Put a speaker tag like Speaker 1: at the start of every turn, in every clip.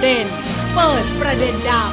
Speaker 1: เด่นเปิดประเด็นดัง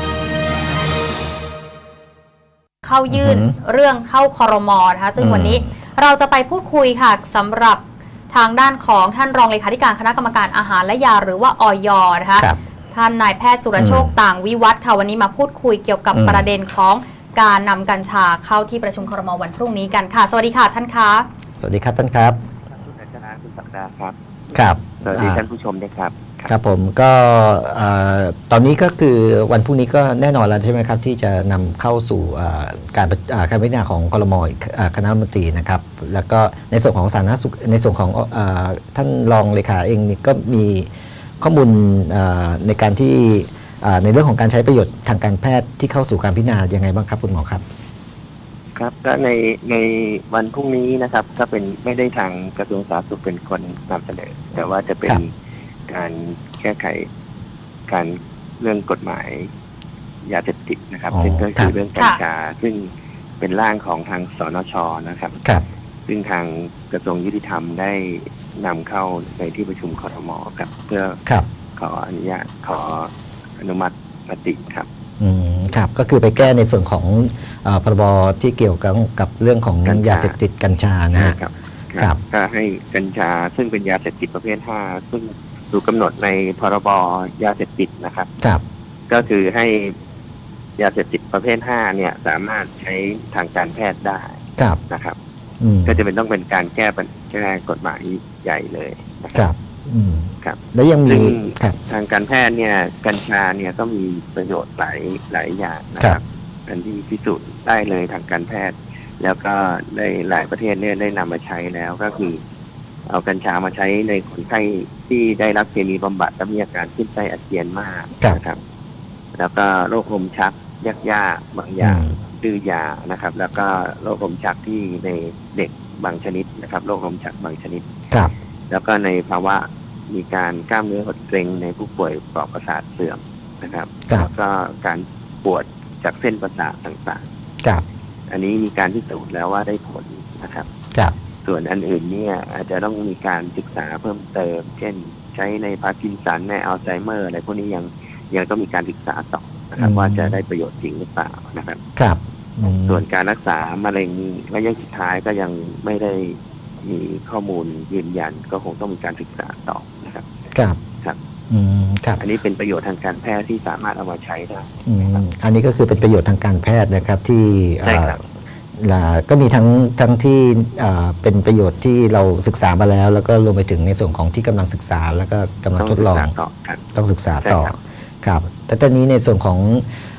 Speaker 1: เข้ายื่นเรื่องเข้าครม.นะคะซึ่งวันนี้เราจะไปพูดคุยค่ะสำหรับทางด้านของท่านรองเลขาธิการคณะกรรมการอาหารและยาหรือว่าอย.นะคะท่านนายแพทย์สุรโชคต่างวิวัฒน์ค่ะวันนี้มาพูดคุยเกี่ยวกับประเด็นของการนำกัญชาเข้าที่ประชุมครม.วันพรุ่งนี้กันค่ะสวัสดีค่ะท่านคะ
Speaker 2: สวัสดีครับท่านครับ
Speaker 3: คุณอัชนาคุณศักดาครับ
Speaker 2: ครับ
Speaker 3: สวัสดีท่านผู้ชมด้วยครับ
Speaker 2: ครับผมก็ตอนนี้ก็คือวันพรุ่งนี้ก็แน่นอนแล้วใช่ไหมครับที่จะนำเข้าสู่การพิจารณาของครม.คณะรัฐมนตรีนะครับแล้วก็ในส่วนของสาธารณสุขในส่วนของท่านรองเลขาเองนี่ก็มีข้อมูลในการที่ในเรื่องของการใช้ประโยชน์ทางการแพทย์ที่เข้าสู่การพิจารณายังไงบ้างครับคุณหมอครับ
Speaker 3: ครับก็ในวันพรุ่งนี้นะครับก็เป็นไม่ได้ทางกระทรวงสาธารณสุขเป็นคนนำเสนอแต่ว่าจะเป็นการแก้ไขการเรื่องกฎหมายยาเสพติดนะครับซึ่งก็คือเรื่องกัญชาซึ่งเป็นร่างของทางสนช.นะครับซึ่งทางกระทรวงยุติธรรมได้นำเข้าในที่ประชุมครม.ครับเพื่อขออนุญาตขออนุมัติมติครับ
Speaker 2: ครับก็คือไปแก้ในส่วนของพรบที่เกี่ยวกับเรื่องของยาเสพติดกัญชานะครับ
Speaker 3: ก็ให้กัญชาซึ่งเป็นยาเสพติดประเภท5ซึ่งถูกกำหนดในพรบยาเสพติดนะครับก็คือให้ยาเสพติดประเภท5เนี่ยสามารถใช้ทางการแพทย์ได้นะครับก็จะเป็นต้องเป็นการแก้กฎหมายใหญ่เลยนะครับ
Speaker 2: แล้วยังมี
Speaker 3: ทางการแพทย์เนี่ยกัญชาเนี่ยก็มีประโยชน์หลายอย่างนะครับอันที่พิสูจน์ได้เลยทางการแพทย์แล้วก็ได้หลายประเทศเนี่ยได้นำมาใช้แล้วก็คือเอากัญชามาใช้ในคนไข้ที่ได้รับเคมีบำบัดและมีอาการขึ้นไส้อาเจียนมากนะครับแล้วก็โรคลมชักยากบางอย่างดื้อยานะครับแล้วก็โรคลมชักที่ในเด็กบางชนิดนะครับโรคลมชักบางชนิดแล้วก็ในภาวะมีการกล้ามเนื้อหดเกร็งในผู้ป่วยปลอกประสาทเสื่อมนะครับแล้วก็การปวดจากเส้นประสาทต่างๆอันนี้มีการพิสูจน์แล้วว่าได้ผลนะครับส่วนอันอื่นเนี่ยอาจจะต้องมีการศึกษาเพิ่มเติมเช่นใช้ในพาร์กินสันในอัลไซเมอร์อะไรพวกนี้ยังต้องมีการศึกษาต่อนะครับว่าจะได้ประโยชน์จริงหรือเปล่านะครับส่วนการรักษามะเร็งระยะสุดท้ายก็ยังไม่ได้มีข้อมูลยืนยันก็คงต้องมีการศึกษาต่อนะครับอันนี้เป็นประโยชน์ทางการแพทย์ที่สามารถเอามาใช้ได้
Speaker 2: อันนี้ก็คือเป็นประโยชน์ทางการแพทย์นะครับที่ก็มีทั้งที่เป็นประโยชน์ที่เราศึกษามาแล้วก็รวมไปถึงในส่วนของที่กำลังศึกษาแล้วก็กำลังทดลองต้องศึกษาต่อครับแต่ตอนนี้ในส่วนของ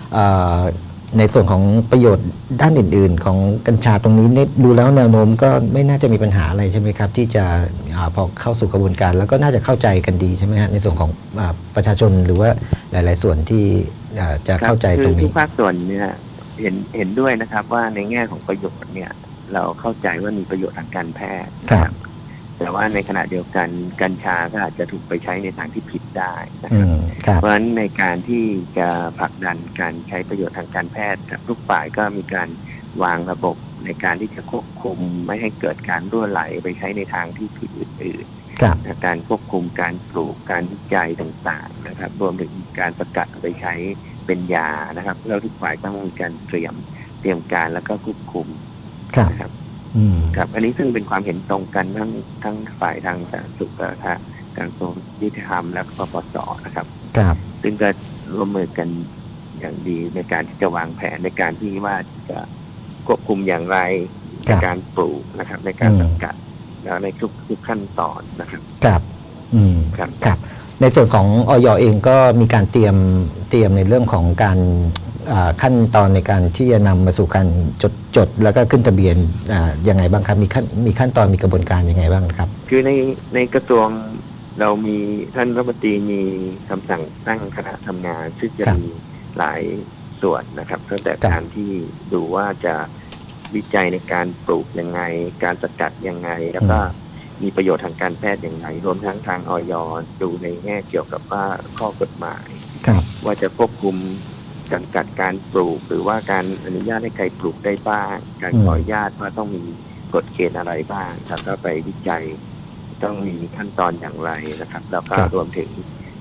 Speaker 2: ประโยชน์ด้านอื่นๆของกัญชาตรงนี้ดูแล้วแนวโน้มก็ไม่น่าจะมีปัญหาอะไรใช่ไหมครับที่จะพอเข้าสู่กระบวนการแล้วก็น่าจะเข้าใจกันดีใช่ไหมฮะในส่วนของประชาชนหรือว่าหลายๆส่วนที่จะเข้าใจตรงนี้
Speaker 3: ทุกภาคส่วนเนี่ยเห็นด้วยนะครับว่าในแง่ของประโยชน์เนี่ยเราเข้าใจว่ามีประโยชน์ทางการแพทย์นะครับแต่ว่าในขณะเดียวกันกัญชาก็อาจจะถูกไปใช้ในทางที่ผิดได้นะครับเพราะฉะนั้นในการที่จะผลักดันการใช้ประโยชน์ทางการแพทย์ทุกฝ่ายก็มีการวางระบบในการที่จะควบคุมไม่ให้เกิดการรั่วไหลไปใช้ในทางที่ผิดอื่นๆการควบคุมการปลูกการวิจัยต่างๆนะครับรวมถึงการสกัดไปใช้เป็นยานะครับแล้วทุกฝ่ายต้องมีการเตรียมการแล้วก็ควบคุมนะครับครับอันนี้ซึ่งเป็นความเห็นตรงกันทั้งฝ่ายทางสาธารณสุขกับทางกระทรวงยุติธรรมและปปส.นะครับซึ่งก็ร่วมมือกันอย่างดีในการที่จะวางแผนในการที่ว่าจะควบคุมอย่างไรในการปลูกนะครับในการสกัดแล้วในทุกขั้นตอนนะครับ
Speaker 2: ครับในส่วนของอย.เองก็มีการเตรียมในเรื่องของการขั้นตอนในการที่จะนำมาสู่การจดแล้วก็ขึ้นทะเบียนยังไงบ้างครับมีขั้นตอนมีกระบวนการยังไงบ้างครับ
Speaker 3: คือในกระทรวงเรามีท่านรัฐมนตรีมีคำสั่งตั้งคณะทำงานซึ่งจะมีหลายส่วนนะครับตั้งแต่การที่ดูว่าจะวิจัยในการปลูกยังไงการสกัดยังไงแล้วก็มีประโยชน์ทางการแพทย์อย่างไรรวมทั้งทางอย.ดูในแง่เกี่ยวกับว่าข้อกฎหมายว่าจะควบคุมจำกัดการปลูกหรือว่าการอนุญาตให้ใครปลูกได้บ้างการขออนุญาตว่าต้องมีกฎเกณฑ์อะไรบ้างแล้วก็ไปวิจัยต้องมีขั้นตอนอย่างไรนะครับแล้วก็รวมถึง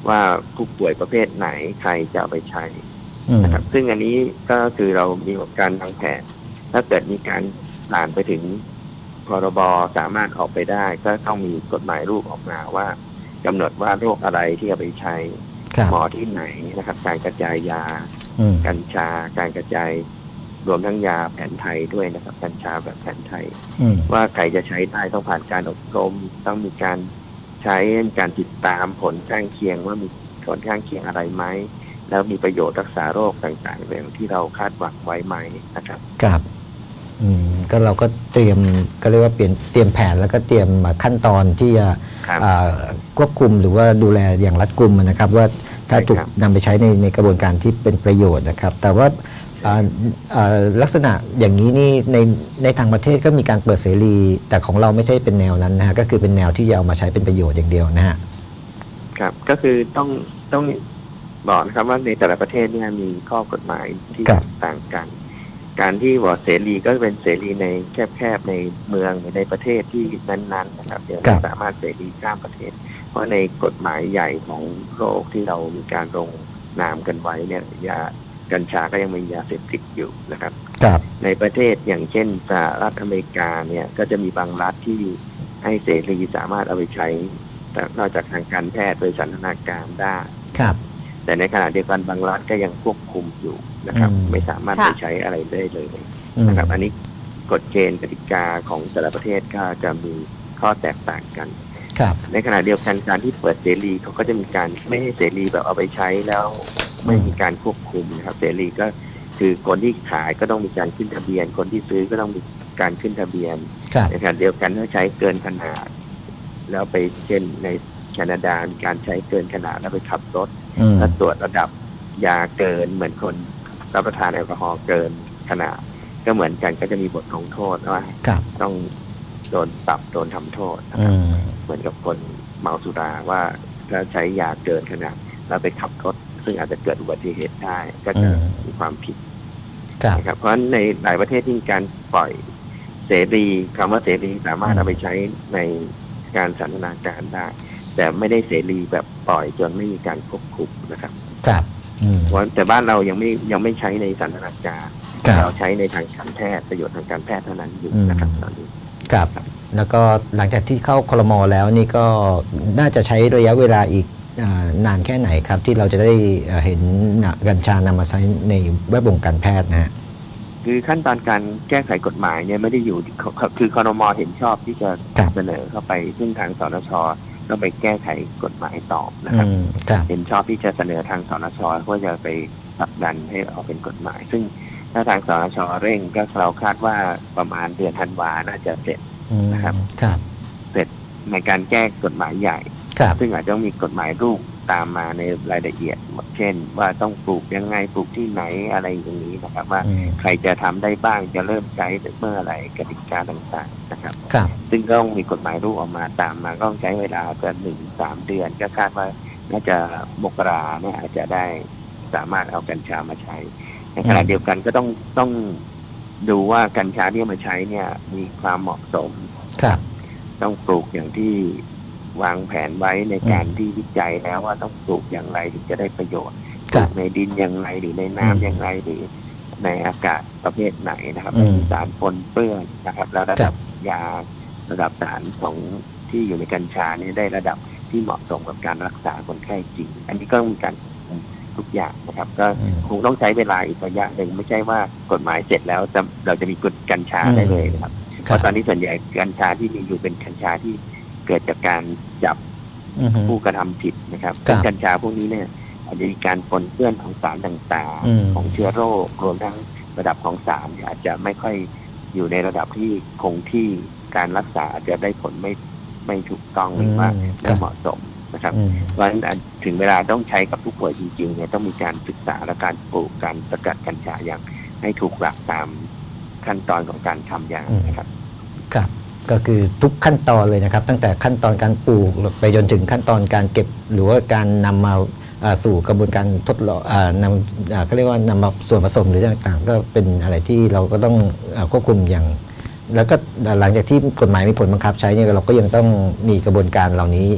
Speaker 3: ว่าผู้ป่วยประเภทไหนใครจะเอาไปใช้นะครับซึ่งอันนี้ก็คือเรามีการวางแผนถ้าเกิดมีการผ่านไปถึงพรบสามารถออกไปได้ก็ต้องมีกฎหมายรูปออกมาว่ากำหนดว่าโรคอะไรที่เอาไปใช้หมอที่ไหนนะครับการกระจายยากัญชาการกระจายรวมทั้งยาแผนไทยด้วยนะครับกัญชาแบบแผนไทยว่าใครจะใช้ได้ต้องผ่านการอบรมต้องมีการใช้การติดตามผลข้างเคียงว่ามีผลข้างเคียงอะไรไหมแล้วมีประโยชน์รักษาโรคต่างๆอย่างที่เราคาดหวังไว้ไหมนะครับ
Speaker 2: ครับก็เราก็เตรียมก็เรียกว่าเตรียมแผนแล้วก็เตรียมขั้นตอนที่จะควบคุมหรือว่าดูแลอย่างรัดกุมนะครับว่าถ้าถูกนำไปใช้ในกระบวนการที่เป็นประโยชน์นะครับแต่ว่าลักษณะอย่างนี้นี่ในทางประเทศก็มีการเปิดเสรีแต่ของเราไม่ใช่เป็นแนวนั้นนะฮะก็คือเป็นแนวที่จะเอามาใช้เป็นประโยชน์อย่างเดียวนะฮะ
Speaker 3: ครับก็คือต้องบอกนะครับว่าในแต่ละประเทศเนี่ยมีข้อกฎหมายที่ต่างกันการที่บอกเสรีก็เป็นเสรีในแคบๆในเมืองในประเทศที่นั้นๆนะครับเดี๋ยวเราสามารถเสรีข้ามประเทศเพราะในกฎหมายใหญ่ของโลกที่เรามีการลงนามกันไว้เนี่ยยากัญชาก็ยังมียาเสพติดอยู่นะครับในประเทศอย่างเช่นสหรัฐอเมริกาเนี่ยก็จะมีบางรัฐที่ให้เสรีสามารถเอาไปใช้แต่นอกจากทางการแพทย์โดยสันทนาการได้แต่ในขณะเดียวกันบางรัฐก็ยังควบคุมอยู่นะครับไม่สามารถไปใช้อะไรได้เลยนะครับอันนี้กฎเกณฑ์กติกาของแต่ละประเทศก็จะมีข้อแตกต่างกันในขณะเดียวกันการที่เปิดเสรีเขาก็จะมีการไม่ให้เสรีแบบเอาไปใช้แล้วไม่มีการควบคุมนะครับเสรีก็คือคนที่ขายก็ต้องมีการขึ้นทะเบียนคนที่ซื้อก็ต้องมีการขึ้นทะเบียนในขณะเดียวกันถ้าใช้เกินขนาดแล้วไปเช่นในแคนาดาการใช้เกินขนาดแล้วไปขับรถถ้าตรวจระดับยาเกินเหมือนคนรับประทานแอลกอฮอล์เกินขนาดก็เหมือนกันก็จะมีบทลงโทษว่าต้องโดนปรับโดนทำโทษนะครับเหมือนกับคนเมาสุราว่าถ้าใช้ยาเกินขนาดแล้วไปขับรถซึ่งอาจจะเกิดอุบัติเหตุได้ก็จะมีความผิดนะครับเพราะฉะนั้นในหลายประเทศที่มีการปล่อยเสรีคำว่าเสรีสามารถเอาไปใช้ในการสันทนาการได้แต่ไม่ได้เสรีแบบปล่อยจนไม่มีการควบคุมนะครับเพราะแต่บ้านเรายังไม่ใช้ในสันทนาการเราใช้ในทางการแพทย์ประโยชน์ทางการแพทย์เท่านั้นอยู่นะครับตอนนี้
Speaker 2: ครับแล้วก็หลังจากที่เข้าครม.แล้วนี่ก็น่าจะใช้ระยะเวลาอีกนานแค่ไหนครับที่เราจะได้เห็นกัญชานำมาใช้ในแวดวงการแพทย์นะฮะ
Speaker 3: คือขั้นตอนการแก้ไขกฎหมายเนี่ยไม่ได้อยู่คือครม.เห็นชอบที่จะเสนอเข้าไปซึ่งทางสนช.ต้องไปแก้ไขกฎหมายต่อนะครับเห็นชอบที่จะเสนอทางสนช.เพื่อจะไปผลักดันให้ออกเป็นกฎหมายซึ่งถ้าทางสนช.เร่งก็เราคาดว่าประมาณเดือนธันวาน่าจะเสร็จนะครับเสร็จในการแก้กฎหมายใหญ่ซึ่งอาจจะต้องมีกฎหมายรูปตามมาในรายละเอียดเช่นว่าต้องปลูกยังไงปลูกที่ไหนอะไรอย่างนี้นะครับว่าใครจะทำได้บ้างจะเริ่มใช้เมื่อไหร่กติกาต่างๆนะครับซึ่งต้องมีกฎหมายรูปออกมาตามมาก็ต้องใช้เวลาจะ1-3 เดือนก็คาดว่าน่าจะมกราเนี่ยอาจจะได้สามารถเอากัญชามาใช้ในขณะเดียวกันก็ต้องดูว่ากัญชาที่มาใช้เนี่ยมีความเหมาะสมต้องปลูกอย่างที่วางแผนไว้ในการที่วิจัยแล้วว่าต้องปลูกอย่างไรถึงจะได้ประโยชน์ปลูกในดินอย่างไรหรือในน้ำอย่างไรหรือในอากาศประเภทไหนนะครับมีสารปนเปื้อนนะครับแล้วระดับยาระดับสารของที่อยู่ในกัญชาเนี่ยได้ระดับที่เหมาะสมกับการรักษาคนไข้จริงอันนี้ก็มีการทุกอย่างนะครับก็คงต้องใช้เวลาอีกระยะหนึ่งไม่ใช่ว่ากฎหมายเสร็จแล้วเราจะมีกฎกัญชาได้เลยนะครับเพราะตอนนี้ส่วนใหญ่กัญชาที่มีอยู่เป็นกัญชาที่เกิดจากการจับผู้กระทำผิดนะครับกัญชาพวกนี้เนี่ยอาจจะมีการปนเปื้อนของสารต่างๆของเชื้อโรครวมทั้งระดับของสารอาจจะไม่ค่อยอยู่ในระดับที่คงที่การรักษาอาจจะได้ผลไม่ถูกต้องหรือว่าไม่เหมาะสมนะครับเพราะฉะนั้นถึงเวลาต้องใช้กับผู้ป่วยจริงๆเนี่ยต้องมีการศึกษาและการปลูกการสกัดกัญชาอย่างให้ถูกหลักตามขั้นตอนของการทำอย่างนะครับ
Speaker 2: ครับก็คือทุกขั้นตอนเลยนะครับตั้งแต่ขั้นตอนการปลูกไปจนถึงขั้นตอนการเก็บหรือว่าการนำมาสู่กระบวนการทดลองนำเขาเรียกว่านำมาส่วนผสมหรือต่างๆก็เป็นอะไรที่เราก็ต้องควบคุมอย่างแล้วก็หลังจากที่กฎหมายมีผลบังคับใช้เนี่ยเราก็ยังต้องมีกระบวนการเหล่านี้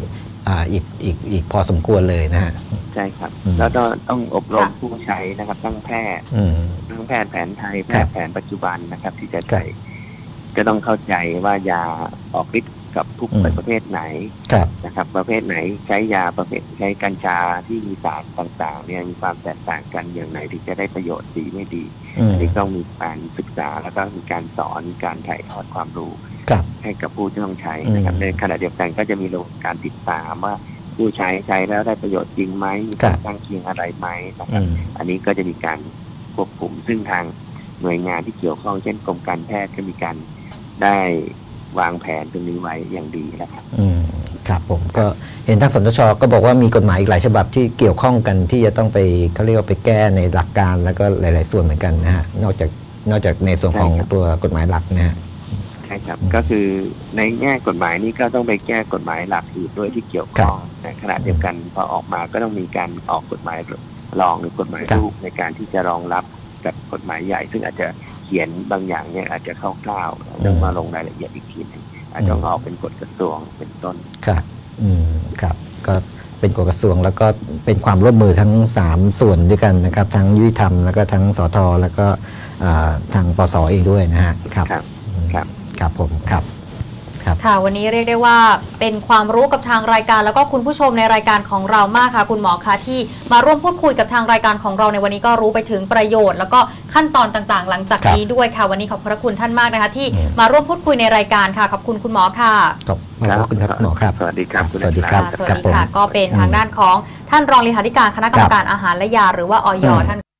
Speaker 2: อีกพอสมควรเลยนะฮะ
Speaker 3: ใช่ครับแล้วต้องอบรมผู้ใช้นะครับทั้งแพทย์แผนไทยแพทย์แผนปัจจุบันนะครับที่จะใช้ก็ต้องเข้าใจว่ายาออกฤทธิ์กับทุกประเภทไหนนะครับประเภทไหนใช้ยาประเภทใช้กัญชาที่มีสารต่างๆเนี่ยมีความแตกต่างกันอย่างไรที่จะได้ประโยชน์ดีไม่ดีอันนี้ต้องมีการศึกษาแล้วก็มีการสอนการถ่ายทอดความรู้ให้กับผู้ที่ต้องใช้นะครับในขณะเดียวกันก็จะมีการติดตามว่าผู้ใช้แล้วได้ประโยชน์จริงไหมมีการตั้งเคียงอะไรไหมนะครับอันนี้ก็จะมีการควบคุมซึ่งทางหน่วยงานที่เกี่ยวข้องเช่นกรมการแพทย์ก็มีการได้วางแผนตรงนี้ไว้อย่างดีนะครับ
Speaker 2: ครับผมก็เห็นทางสนช.ก็บอกว่ามีกฎหมายอีกหลายฉบับที่เกี่ยวข้องกันที่จะต้องไปเขาเรียกว่าไปแก้ในหลักการแล้วก็หลายๆส่วนเหมือนกันนะฮะนอกจากในส่วนของตัวกฎหมายหลักนะฮะ
Speaker 3: ใช่ครับก็คือในแง่กฎหมายนี้ก็ต้องไปแก้กฎหมายหลักอื่นด้วยที่เกี่ยวข้องในขณะเดียวกันพอออกมาก็ต้องมีการออกกฎหมายรองหรือกฎหมายลูกในการที่จะรองรับกับกฎหมายใหญ่ซึ่งอาจจะเขียนบางอย่างเนี่ยอาจจะคร่าวๆต้องมาลงรายละเอียดอีกทีนึงอาจจะออกเป็นกฎกระทรวงเป็นต้น
Speaker 2: ครับครับก็เป็นกฎกระทรวงแล้วก็เป็นความร่วมมือทั้ง3ส่วนด้วยกันนะครับทั้งยุติธรรมแล้วก็ทั้งสทแล้วก็ทางปส.เองด้วยนะฮะครับผมครับ
Speaker 1: ค่ะวันนี้เรียกได้ว่าเป็นความรู้กับทางรายการแล้วก็คุณผู้ชมในรายการของเรามากค่ะคุณหมอคะที่มาร่วมพูดคุยกับทางรายการของเราในวันนี้ก็รู้ไปถึงประโยชน์แล้วก็ขั้นตอนต่างๆหลังจากนี้ด้วยค่ะวันนี้ขอบพระคุณท่านมากนะคะที่มาร่วมพูดคุยในรายการค่ะขอบคุณคุณหมอค่ะ
Speaker 2: ขอบคุณครับหมอครับ
Speaker 3: สวัสดีครับ
Speaker 2: สวัสดีครับ
Speaker 1: สวัสดีค่ะก็เป็นทางด้านของท่านรองเลขาธิการคณะกรรมการอาหารและยาหรือว่าอย.ท่าน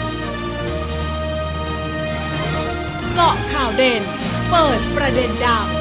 Speaker 4: เกาะข่าวเด่นเปิดประเด็นดัง